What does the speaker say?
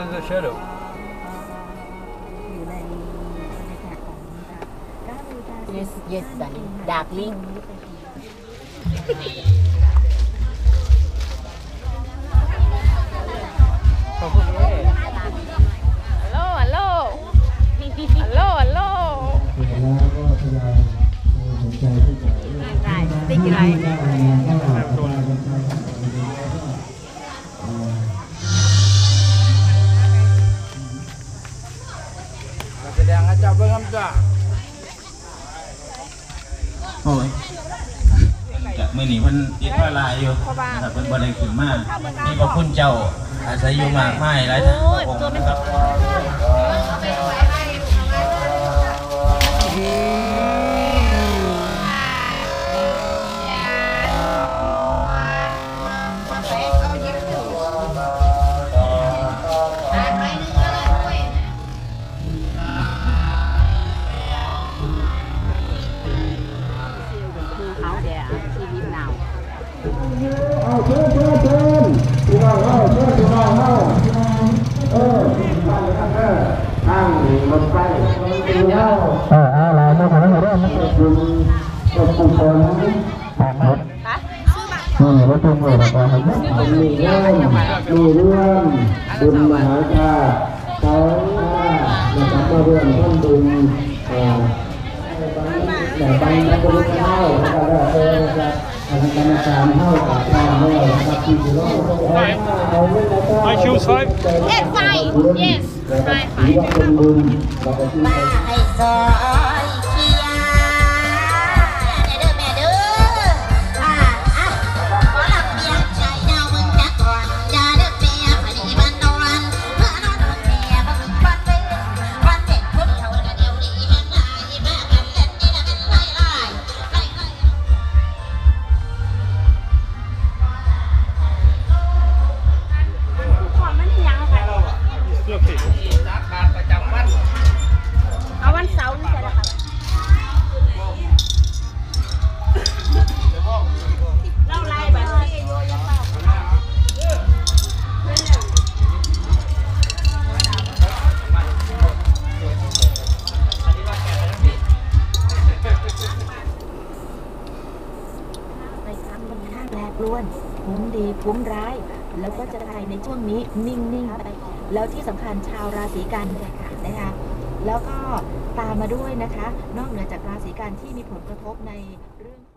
in the shadow. อยู่ในแถบของ Yes, yes, darling. Darling. Hello, hello. Hello, hello. ติ๊กอะไรแสดงอาจารย์เบิ่งคำจ้าโอ้ยจากเมื่อนี้มันติดว่าลายอยู่นะครับเป็นบันไดขึ้นมากนี่พระคุณเจ้าอาศัยอยู่มากมายหลายท่านองค์นะครับอะไรไม่ทำให้เราได้ไม่เป็นคุณเป็นคนผ่านรถรถตู้เลยนะครับมีเรื่องบุญมหาชาเขานะครับก็เรื่องท่านบุญแต่บางนักบุญเข้านะครับก็จะทำกรรมการเข้ากับทางด้วยนะครับที่ถือว่าเอาเรื่องแล้วก็ I choose 5 Yes, fine. Yes, fine, ถือ fine. ว่าเป็นบุญเราก็ที่มาให้ซอยเชียร์เด้อแม่เด้อขอหลับเบียร์ใจดาวมึงจักก่อนอย่าเด้อเมียพอดีมันนอนเมื่อนอนบนแม่บ่มึงปันเลยวันเด็กคนเท่ากันเดียวดีแม่งลายแม่กันเล่นนี่นะเป็นไล่ความมันยังค่ะ เอาวันเสาร์นี่ใช่ไหมคะเราไล่แบบที่โยยังเล่าในครั้งมันข้างแปรปรวนคุ้มดีคุ้มร้าย แล้วก็จะไทยในช่วงนี้นิ่งๆไปแล้วที่สำคัญชาวราศีกันนะคะแล้วก็ตามมาด้วยนะคะนอกเหนือจากราศีกันที่มีผลกระทบในเรื่อง